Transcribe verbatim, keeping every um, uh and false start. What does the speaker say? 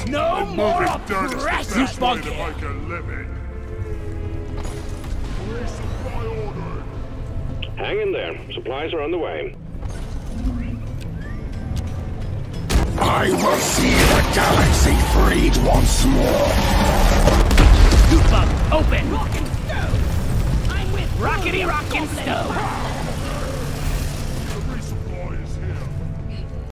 No more oppression! You spunk it! Hang in there. Supplies are on the way. I will see the galaxy freed once more. You bug, open! Rock and stove! I'm with Rockety Rock and Stove!